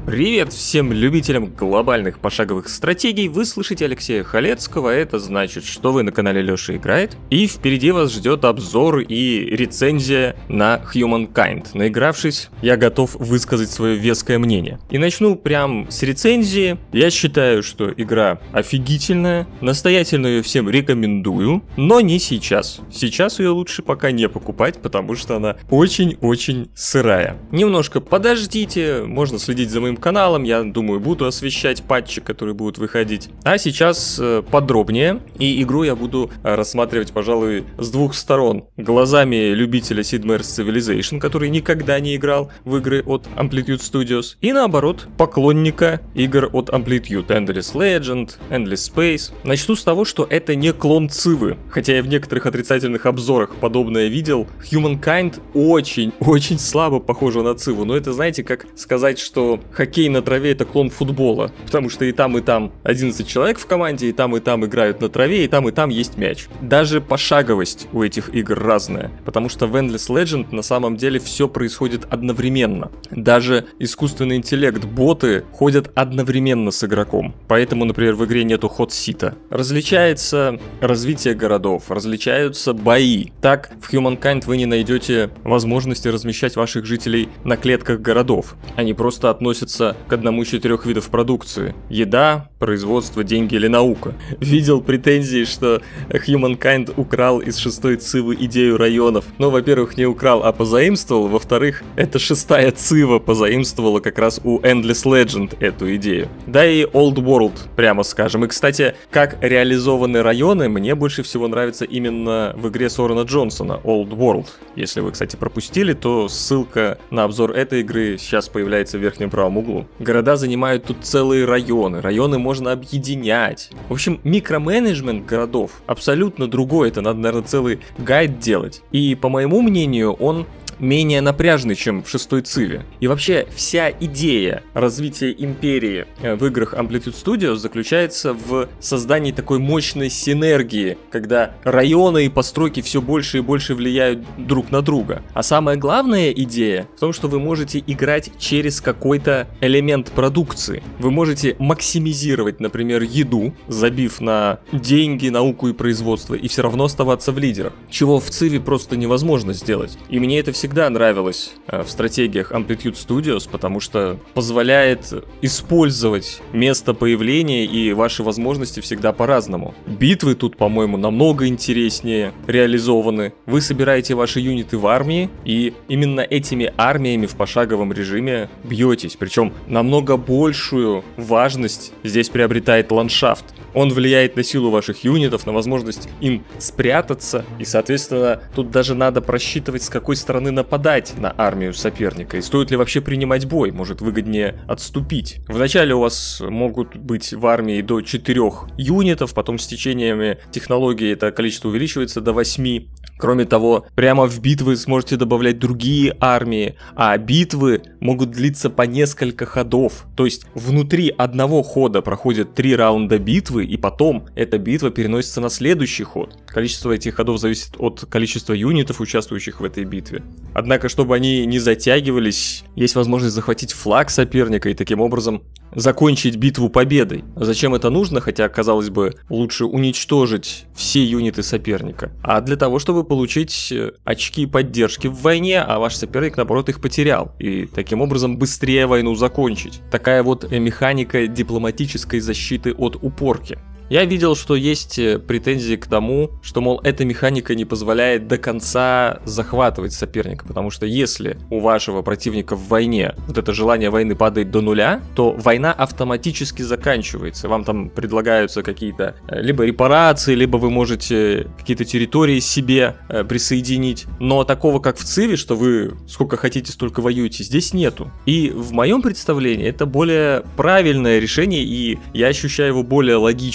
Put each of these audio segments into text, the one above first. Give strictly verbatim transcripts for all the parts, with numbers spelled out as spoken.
Привет всем любителям глобальных пошаговых стратегий, вы слышите Алексея Халецкого, это значит, что вы на канале Лёша Играет, и впереди вас ждет обзор и рецензия на Humankind. Наигравшись, я готов высказать свое веское мнение. И начну прям с рецензии. Я считаю, что игра офигительная, настоятельно ее всем рекомендую, но не сейчас. Сейчас ее лучше пока не покупать, потому что она очень-очень сырая. Немножко подождите, можно следить за моим каналом, я думаю, буду освещать патчи, которые будут выходить. А сейчас э, подробнее, и игру я буду э, рассматривать, пожалуй, с двух сторон. Глазами любителя Sid Meier's Civilization, который никогда не играл в игры от Amplitude Studios, и наоборот, поклонника игр от Amplitude, Endless Legend, Endless Space. Начну с того, что это не клон Цивы, хотя я в некоторых отрицательных обзорах подобное видел. Humankind очень-очень слабо похожа на Циву, но это, знаете, как сказать, что хоккей на траве — это клон футбола, потому что и там, и там одиннадцать человек в команде, и там, и там играют на траве, и там, и там есть мяч. Даже пошаговость у этих игр разная, потому что в Endless Legend на самом деле все происходит одновременно. Даже искусственный интеллект, боты ходят одновременно с игроком, поэтому, например, в игре нету хот-сита. Различается развитие городов, различаются бои. Так, в Humankind вы не найдете возможности размещать ваших жителей на клетках городов. Они просто относятся к одному из четырех видов продукции: еда, производство, деньги или наука. Видел претензии, что Humankind украл из шестой Цивы идею районов. Но, во-первых, не украл, а позаимствовал. Во-вторых, эта шестая Цива позаимствовала как раз у Endless Legend эту идею. Да и Old World, прямо скажем. И, кстати, как реализованы районы, мне больше всего нравится именно в игре Сорена Джонсона Old World. Если вы, кстати, пропустили, то ссылка на обзор этой игры сейчас появляется в верхнем правом углу. Города занимают тут целые районы. Районы можно объединять. В общем, микроменеджмент городов абсолютно другой. Это надо, наверное, целый гайд делать. И, по моему мнению, он менее напряжный, чем в шестой Циве. И вообще, вся идея развития империи в играх Amplitude Studios заключается в создании такой мощной синергии, когда районы и постройки все больше и больше влияют друг на друга. А самая главная идея в том, что вы можете играть через какой-то элемент продукции. Вы можете максимизировать, например, еду, забив на деньги, науку и производство, и все равно оставаться в лидерах. Чего в Циве просто невозможно сделать. И мне это всегда всегда нравилось э, в стратегиях Amplitude Studios, потому что позволяет использовать место появления и ваши возможности всегда по-разному. Битвы тут, по-моему, намного интереснее реализованы. Вы собираете ваши юниты в армии, и именно этими армиями в пошаговом режиме бьетесь. Причем намного большую важность здесь приобретает ландшафт. Он влияет на силу ваших юнитов, на возможность им спрятаться, и, соответственно, тут даже надо просчитывать, с какой стороны нападать на армию соперника, и стоит ли вообще принимать бой, может выгоднее отступить. Вначале у вас могут быть в армии до четырёх юнитов, потом с течениями технологии это количество увеличивается до восьми. Кроме того, прямо в битвы сможете добавлять другие армии, а битвы могут длиться по несколько ходов. То есть внутри одного хода проходят три раунда битвы, и потом эта битва переносится на следующий ход. Количество этих ходов зависит от количества юнитов, участвующих в этой битве. Однако, чтобы они не затягивались, есть возможность захватить флаг соперника и таким образом закончить битву победой. Зачем это нужно? Хотя, казалось бы, лучше уничтожить все юниты соперника. А для того, чтобы получить очки поддержки в войне, а ваш соперник, наоборот, их потерял. И таким образом быстрее войну закончить. Такая вот механика дипломатической защиты от упорки. Я видел, что есть претензии к тому, что, мол, эта механика не позволяет до конца захватывать соперника, потому что если у вашего противника в войне вот это желание войны падает до нуля, то война автоматически заканчивается. Вам там предлагаются какие-то либо репарации, либо вы можете какие-то территории себе э, присоединить. Но такого, как в Циве, что вы сколько хотите, столько воюете, здесь нету. И в моем представлении это более правильное решение, и я ощущаю его более логичным.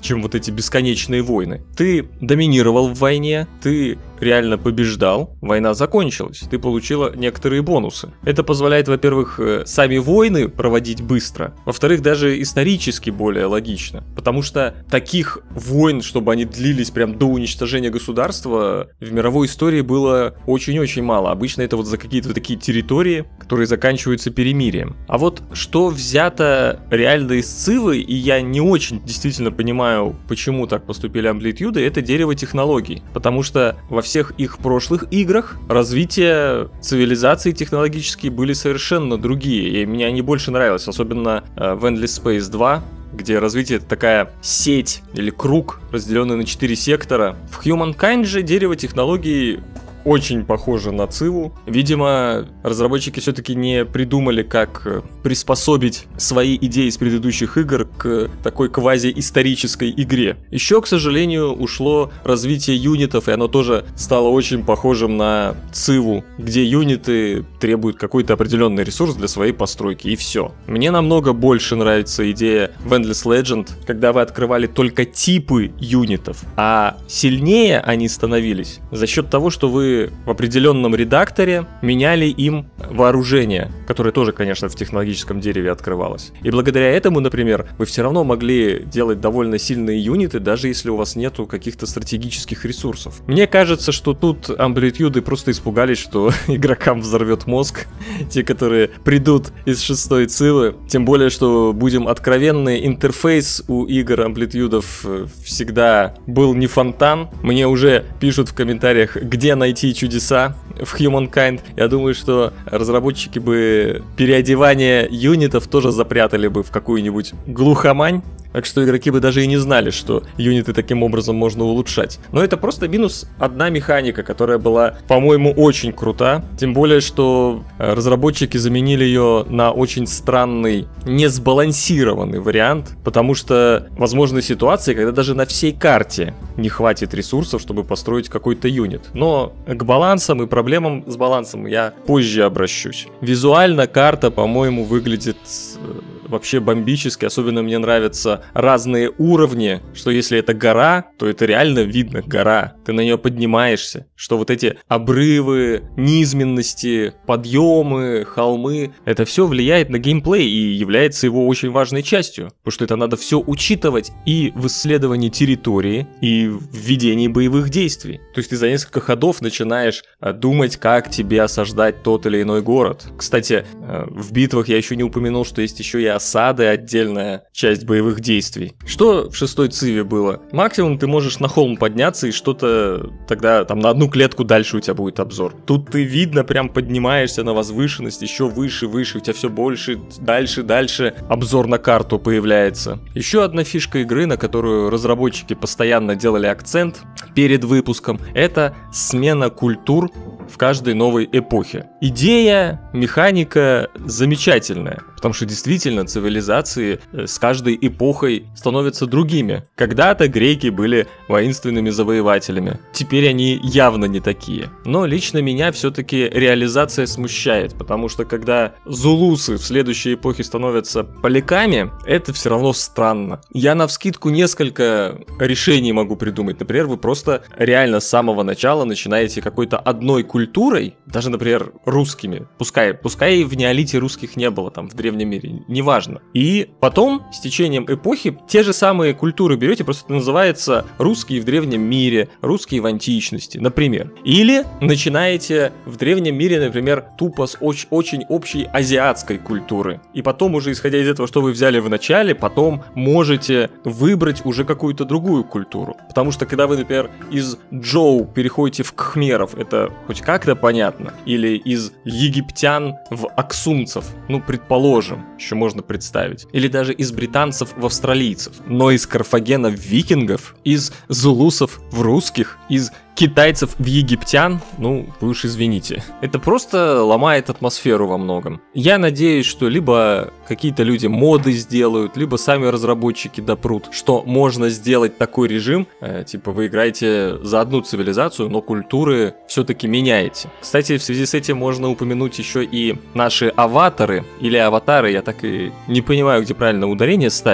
чем вот эти бесконечные войны. Ты доминировал в войне, ты реально побеждал, война закончилась, ты получила некоторые бонусы. Это позволяет, во-первых, сами войны проводить быстро, во-вторых, даже исторически более логично, потому что таких войн, чтобы они длились прям до уничтожения государства, в мировой истории было очень-очень мало. Обычно это вот за какие-то такие территории, которые заканчиваются перемирием. А вот что взято реально из Цивы, и я не очень действительно понимаю, почему так поступили Амплитюды, это дерево технологий, потому что во всех всех их прошлых играх развитие цивилизации технологические были совершенно другие, и мне они больше нравились, особенно э, в Endless Space два, где развитие это такая сеть или круг, разделенный на четыре сектора. В Humankind же дерево технологий очень похоже на Циву. Видимо, разработчики все-таки не придумали, как приспособить свои идеи из предыдущих игр к такой квази-исторической игре. Еще, к сожалению, ушло развитие юнитов, и оно тоже стало очень похожим на Циву, где юниты требуют какой-то определенный ресурс для своей постройки, и все. Мне намного больше нравится идея в Endless Legend, когда вы открывали только типы юнитов, а сильнее они становились за счет того, что вы в определенном редакторе меняли им вооружение, которое тоже, конечно, в технологическом дереве открывалось. И благодаря этому, например, вы все равно могли делать довольно сильные юниты, даже если у вас нету каких-то стратегических ресурсов. Мне кажется, что тут Амплитюды просто испугались, что игрокам взорвет мозг, те, которые придут из шестой Цивы. Тем более, что, будем откровенны, интерфейс у игр Амплитюдов всегда был не фонтан. Мне уже пишут в комментариях, где найти чудеса в Humankind. Я думаю, что разработчики бы переодевание юнитов тоже запрятали бы в какую-нибудь глухомань. Так что игроки бы даже и не знали, что юниты таким образом можно улучшать. Но это просто минус одна механика, которая была, по-моему, очень крута. Тем более, что разработчики заменили ее на очень странный, несбалансированный вариант. Потому что возможны ситуации, когда даже на всей карте не хватит ресурсов, чтобы построить какой-то юнит. Но к балансам и проблемам с балансом я позже обращусь. Визуально карта, по-моему, выглядит вообще бомбически. Особенно мне нравятся разные уровни, что если это гора, то это реально видно гора. Ты на нее поднимаешься, что вот эти обрывы, низменности, подъемы, холмы, это все влияет на геймплей и является его очень важной частью. Потому что это надо все учитывать и в исследовании территории, и в ведении боевых действий. То есть ты за несколько ходов начинаешь думать, как тебе осаждать тот или иной город. Кстати, в битвах я еще не упомянул, что есть еще и осады, отдельная часть боевых действий. действий. Что в шестой Циве было? Максимум ты можешь на холм подняться и что-то тогда там на одну клетку дальше у тебя будет обзор. Тут ты видно прям поднимаешься на возвышенность, еще выше, выше, у тебя все больше, дальше, дальше обзор на карту появляется. Еще одна фишка игры, на которую разработчики постоянно делали акцент перед выпуском, это смена культур в каждой новой эпохе. Идея, механика замечательная, потому что действительно цивилизации с каждой эпохой становятся другими. Когда-то греки были воинственными завоевателями, теперь они явно не такие. Но лично меня все-таки реализация смущает, потому что когда зулусы в следующей эпохе становятся поляками, это все равно странно. Я навскидку несколько решений могу придумать. Например, вы просто реально с самого начала начинаете какой-то одной культурой, даже, например, русскими, пускай, пускай и в неолите русских не было там в древнем мире, неважно. И потом, с течением эпохи, те же самые культуры берете, просто это называется русские в древнем мире, русские в античности, например. Или начинаете в древнем мире, например, тупо с очень, очень общей азиатской культуры. И потом уже, исходя из этого, что вы взяли в начале, потом можете выбрать уже какую-то другую культуру. Потому что, когда вы, например, из Джоу переходите в кхмеров, это хоть как-то понятно. Или из египтян в аксумцев, ну, предположим, еще можно представить. Или даже из британцев в австралийцев. Но из карфагенов в викингов, из зулусов в русских, из китайцев в египтян, ну, вы уж извините. Это просто ломает атмосферу во многом. Я надеюсь, что либо какие-то люди моды сделают, либо сами разработчики допрут, что можно сделать такой режим, э, типа вы играете за одну цивилизацию, но культуры все-таки меняете. Кстати, в связи с этим можно упомянуть еще и наши аватары, или аватары, я так и не понимаю, где правильно ударение ставить.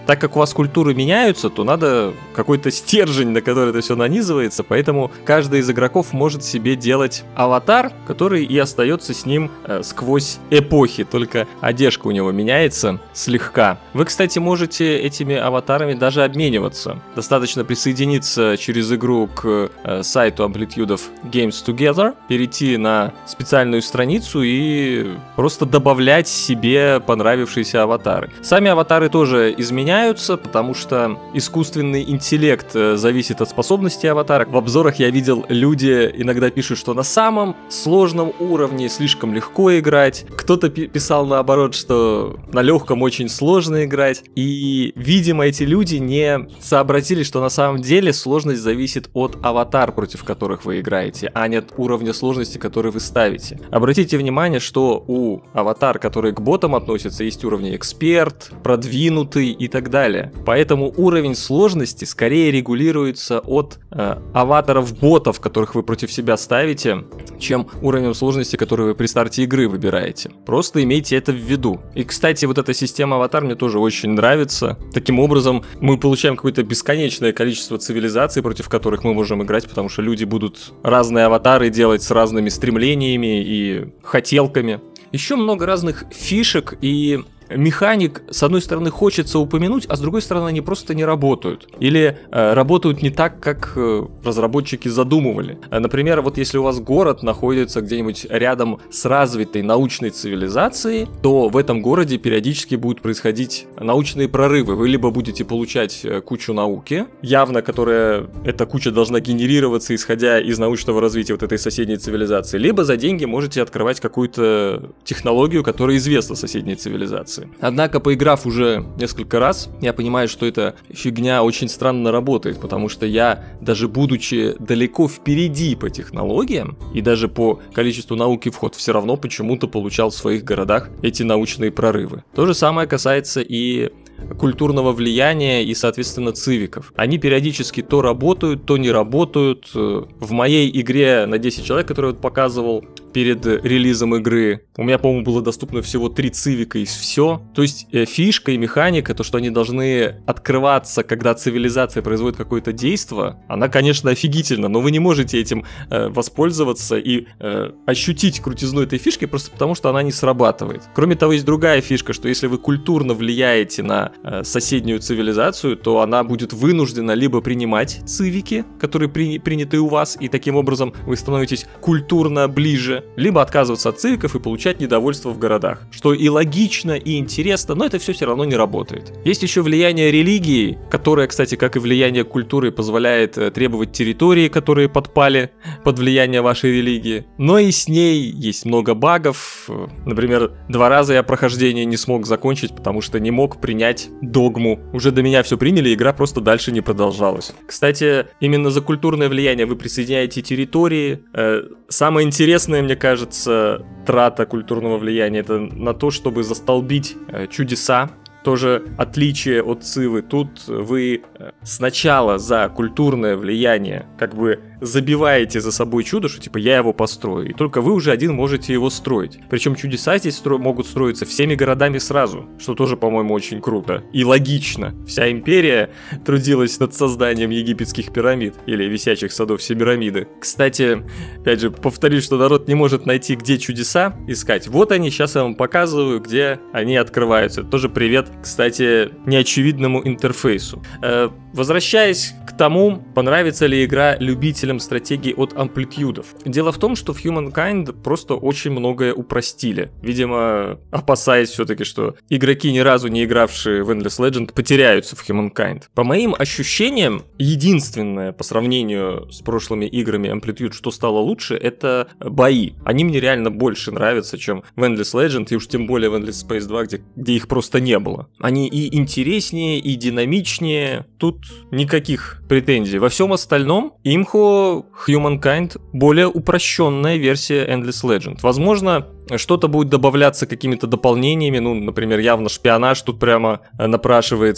так как у вас культуры меняются, то надо какой-то стержень, на который это все нанизывается, поэтому каждый из игроков может себе делать аватар, который и остается с ним э, сквозь эпохи, только одежка у него меняется слегка. Вы, кстати, можете этими аватарами даже обмениваться. Достаточно присоединиться через игру к э, сайту Amplitude Games Together, перейти на специальную страницу и просто добавлять себе понравившиеся аватары. Сами аватары тоже изменяются, потому что искусственный интеллект зависит от способности аватара. В обзорах я видел, люди иногда пишут, что на самом сложном уровне слишком легко играть. Кто-то писал наоборот, что на легком очень сложно играть. И, видимо, эти люди не сообразили, что на самом деле сложность зависит от аватар, против которых вы играете, а не от уровня сложности, который вы ставите. Обратите внимание, что у аватар, которые к ботам относятся, есть уровни эксперт, продвинутый и так далее. Поэтому уровень сложности скорее регулируется от э, аватаров ботов, которых вы против себя ставите, чем уровнем сложности, который вы при старте игры выбираете. Просто имейте это в виду. И, кстати, вот эта система аватар мне тоже очень нравится. Таким образом, мы получаем какое-то бесконечное количество цивилизаций, против которых мы можем играть, потому что люди будут разные аватары делать с разными стремлениями и хотелками. Еще много разных фишек и механик, с одной стороны, хочется упомянуть, а с другой стороны, они просто не работают. Или э, работают не так, как э, разработчики задумывали. Например, вот если у вас город находится где-нибудь рядом с развитой научной цивилизацией, то в этом городе периодически будут происходить научные прорывы. Вы либо будете получать кучу науки, явно, которая, эта куча должна генерироваться, исходя из научного развития вот этой соседней цивилизации, либо за деньги можете открывать какую-то технологию, которая известна соседней цивилизации. Однако, поиграв уже несколько раз, я понимаю, что эта фигня очень странно работает, потому что я, даже будучи далеко впереди по технологиям и даже по количеству науки вход, все равно почему-то получал в своих городах эти научные прорывы. То же самое касается и культурного влияния и, соответственно, цивиков. Они периодически то работают, то не работают. В моей игре на десять человек, которую я показывал перед релизом игры, у меня, по-моему, было доступно всего три цивика и все. То есть э, фишка и механика, то, что они должны открываться, когда цивилизация производит какое-то действие, она, конечно, офигительна, но вы не можете этим э, воспользоваться и э, ощутить крутизну этой фишки просто потому, что она не срабатывает. Кроме того, есть другая фишка, что если вы культурно влияете на э, соседнюю цивилизацию, то она будет вынуждена либо принимать цивики, которые при, приняты у вас, и таким образом вы становитесь культурно ближе, либо отказываться от цивиков и получать недовольство в городах, что и логично, и интересно, но это все все равно не работает. Есть еще влияние религии, которое, кстати, как и влияние культуры, позволяет требовать территории, которые подпали под влияние вашей религии, но и с ней есть много багов. Например, два раза я прохождение не смог закончить, потому что не мог принять догму. Уже до меня все приняли, игра просто дальше не продолжалась. Кстати, именно за культурное влияние вы присоединяете территории. Самое интересное, мне кажется, трата культурного влияния — это на то, чтобы застолбить э, чудеса. Тоже отличие от Цивы. Тут вы сначала за культурное влияние как бы забиваете за собой чудо, что типа я его построю, и только вы уже один можете его строить. Причем чудеса здесь стро- могут строиться всеми городами сразу, что тоже, по-моему, очень круто и логично. Вся империя трудилась над созданием египетских пирамид или висячих садов Семирамиды. Кстати, опять же, повторюсь, что народ не может найти, где чудеса искать. Вот они, сейчас я вам показываю, где они открываются. Тоже привет, кстати, неочевидному интерфейсу. Э, возвращаясь к тому, понравится ли игра любителям стратегий от Amplitude. Дело в том, что в Humankind просто очень многое упростили. Видимо, опасаясь все-таки, что игроки, ни разу не игравшие в Endless Legend, потеряются в Humankind. По моим ощущениям, единственное по сравнению с прошлыми играми Amplitude, что стало лучше, это бои. Они мне реально больше нравятся, чем в Endless Legend, и уж тем более в Endless Space два, где, где их просто не было. Они и интереснее, и динамичнее. Тут никаких претензий. Во всем остальном имхо Humankind более упрощенная версия Endless Legend. Возможно, что-то будет добавляться какими-то дополнениями, ну, например, явно шпионаж тут прямо напрашивается.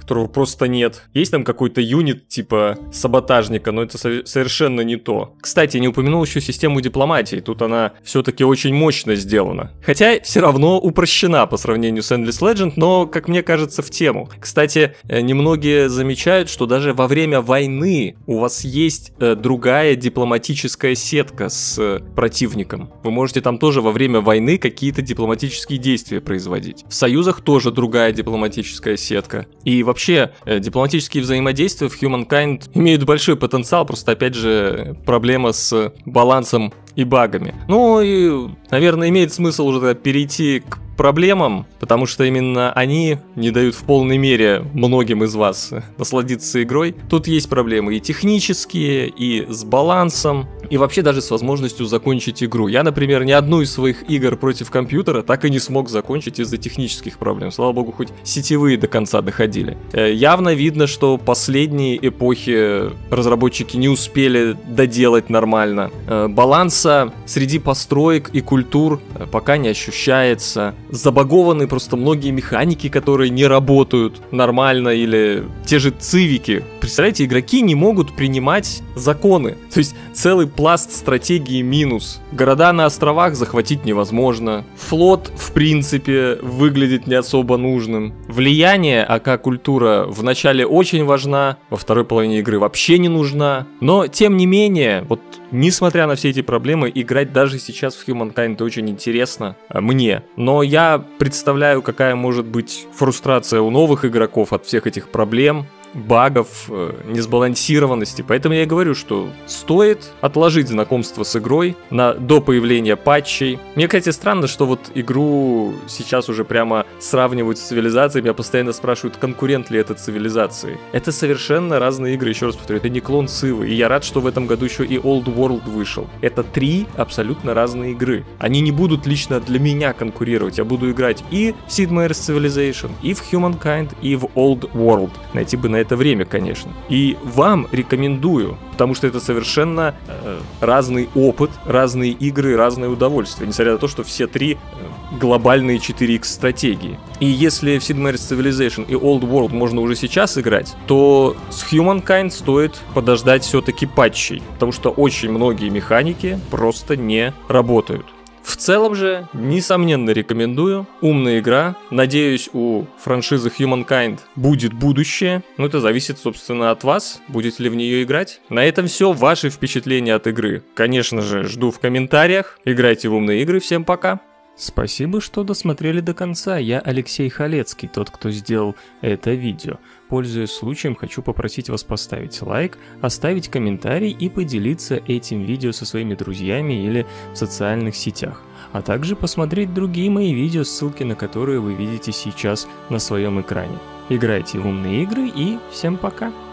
которого просто нет. Есть там какой-то юнит типа саботажника, но это со- совершенно не то. Кстати, не упомянул еще систему дипломатии. Тут она все-таки очень мощно сделана. Хотя все равно упрощена по сравнению с Endless Legend, но, как мне кажется, в тему. Кстати, немногие замечают, что даже во время войны у вас есть э, другая дипломатическая сетка с э, противником. Вы можете там тоже во время войны какие-то дипломатические действия производить. В союзах тоже другая дипломатическая сетка. И вообще, э, дипломатические взаимодействия в Humankind имеют большой потенциал, просто, опять же, проблема с балансом и багами. Ну и, наверное, имеет смысл уже тогда перейти к проблемам, потому что именно они не дают в полной мере многим из вас насладиться игрой. Тут есть проблемы и технические, и с балансом, и вообще даже с возможностью закончить игру. Я, например, ни одну из своих игр против компьютера так и не смог закончить из-за технических проблем. Слава богу, хоть сетевые до конца доходили. Э, явно видно, что последние эпохи разработчики не успели доделать нормально. Э, баланса среди построек и культур пока не ощущается. Забагованы просто многие механики, которые не работают нормально, или те же цивики. Представляете, игроки не могут принимать законы. То есть целый пласт стратегии минус. Города на островах захватить невозможно. Флот, в принципе, выглядит не особо нужным. Влияние АК-культура в начале очень важна, во второй половине игры вообще не нужна. Но, тем не менее, вот несмотря на все эти проблемы, играть даже сейчас в Humankind очень интересно мне. Но я представляю, какая может быть фрустрация у новых игроков от всех этих проблем, багов, несбалансированности. Поэтому я и говорю, что стоит отложить знакомство с игрой на, до появления патчей. Мне, кстати, странно, что вот игру сейчас уже прямо сравнивают с цивилизацией. Меня постоянно спрашивают, конкурент ли это цивилизации. Это совершенно разные игры, еще раз повторю. Это не клон Цивы. И я рад, что в этом году еще и Old World вышел. Это три абсолютно разные игры. Они не будут лично для меня конкурировать. Я буду играть и в Sid Meier's Civilization, и в Humankind, и в Old World. Найти бы на это время, конечно. И вам рекомендую, потому что это совершенно э, разный опыт, разные игры, разное удовольствие, несмотря на то, что все три э, глобальные четыре икс стратегии. И если в Sid Meier's Civilization и Old World можно уже сейчас играть, то с Humankind стоит подождать все-таки патчей, потому что очень многие механики просто не работают. В целом же, несомненно, рекомендую. Умная игра. Надеюсь, у франшизы Humankind будет будущее. Но это зависит, собственно, от вас. Будете ли в нее играть. На этом все. Ваши впечатления от игры, конечно же, жду в комментариях. Играйте в умные игры. Всем пока. Спасибо, что досмотрели до конца. Я Алексей Халецкий, тот, кто сделал это видео. Пользуясь случаем, хочу попросить вас поставить лайк, оставить комментарий и поделиться этим видео со своими друзьями или в социальных сетях. А также посмотреть другие мои видео, ссылки на которые вы видите сейчас на своем экране. Играйте в умные игры и всем пока!